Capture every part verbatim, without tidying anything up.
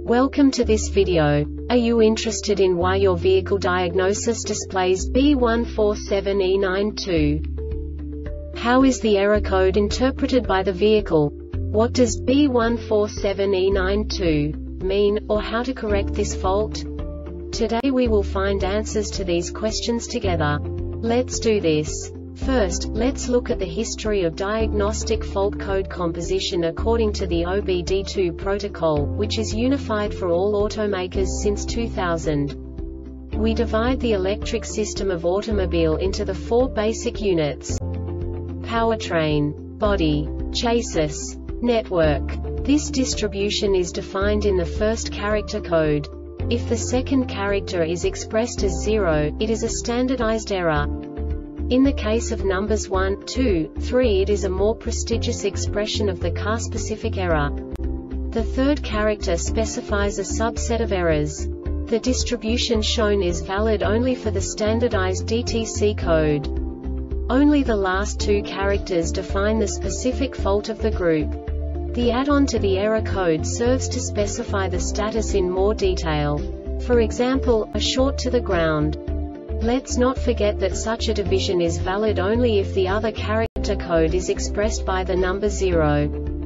Welcome to this video. Are you interested in why your vehicle diagnosis displays B one four seven E nine two? How is the error code interpreted by the vehicle? What does B one four seven E nine two mean, or how to correct this fault? Today we will find answers to these questions together. Let's do this. First, let's look at the history of diagnostic fault code composition according to the O B D two protocol, which is unified for all automakers since two thousand. We divide the electric system of automobile into the four basic units: powertrain, body, chassis, network. This distribution is defined in the first character code. If the second character is expressed as zero, it is a standardized error. In the case of numbers one, two, three, it is a more prestigious expression of the car-specific error. The third character specifies a subset of errors. The distribution shown is valid only for the standardized D T C code. Only the last two characters define the specific fault of the group. The add-on to the error code serves to specify the status in more detail. For example, a short to the ground. Let's not forget that such a division is valid only if the other character code is expressed by the number zero.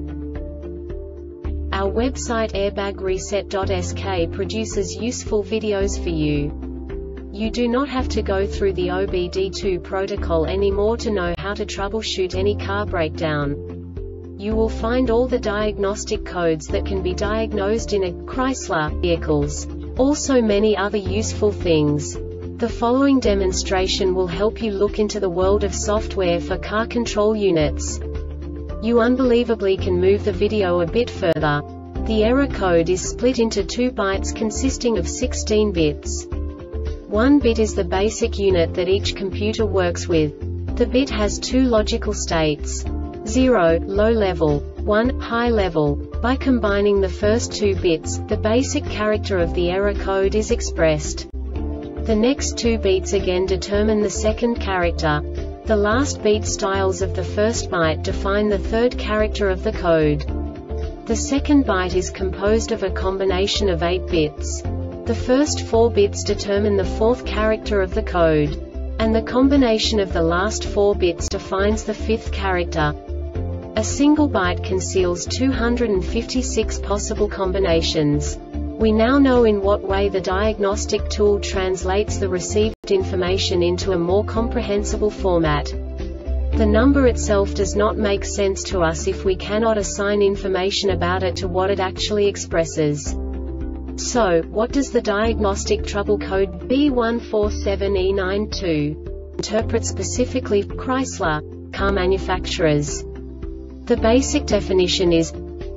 Our website airbag reset dot S K produces useful videos for you. You do not have to go through the O B D two protocol anymore to know how to troubleshoot any car breakdown. You will find all the diagnostic codes that can be diagnosed in a Chrysler vehicles. Also many other useful things. The following demonstration will help you look into the world of software for car control units. You unbelievably can move the video a bit further. The error code is split into two bytes consisting of sixteen bits. One bit is the basic unit that each computer works with. The bit has two logical states: zero, low level, one, high level. By combining the first two bits, the basic character of the error code is expressed. The next two beats again determine the second character. The last beat styles of the first byte define the third character of the code. The second byte is composed of a combination of eight bits. The first four bits determine the fourth character of the code. And the combination of the last four bits defines the fifth character. A single byte conceals two hundred fifty-six possible combinations. We now know in what way the diagnostic tool translates the received information into a more comprehensible format. The number itself does not make sense to us if we cannot assign information about it to what it actually expresses. So, what does the diagnostic trouble code B one four seven E nine two interpret specifically for Chrysler car manufacturers? The basic definition is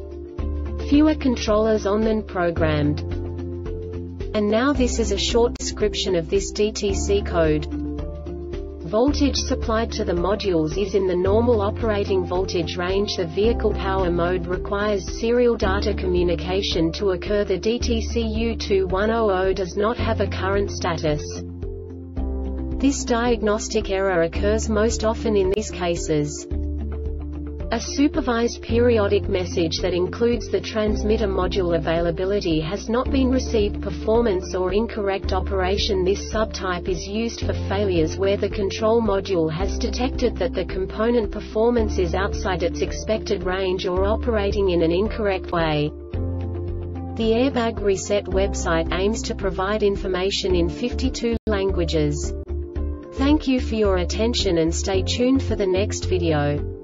fewer controllers on than programmed. And now this is a short description of this D T C code. Voltage supplied to the modules is in the normal operating voltage range. The vehicle power mode requires serial data communication to occur. The D T C U two one zero zero does not have a current status. This diagnostic error occurs most often in these cases: a supervised periodic message that includes the transmitter module availability has not been received. Performance or incorrect operation. This subtype is used for failures where the control module has detected that the component performance is outside its expected range or operating in an incorrect way. The Airbag Reset website aims to provide information in fifty-two languages. Thank you for your attention and stay tuned for the next video.